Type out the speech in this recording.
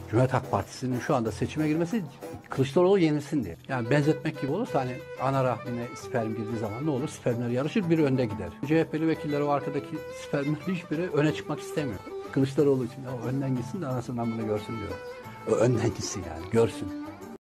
Cumhuriyet Halk Partisi'nin şu anda seçime girmesi Kılıçdaroğlu yenilsin diye. Yani benzetmek gibi olursa hani ana rahmine sperm girdiği zaman ne olur? Spermler yarışır, biri önde gider. CHP'li vekiller o arkadaki spermler hiçbiri öne çıkmak istemiyor. Kılıçdaroğlu için o önden gitsin de anasından bunu görsün diyor. O önden gitsin yani, görsün.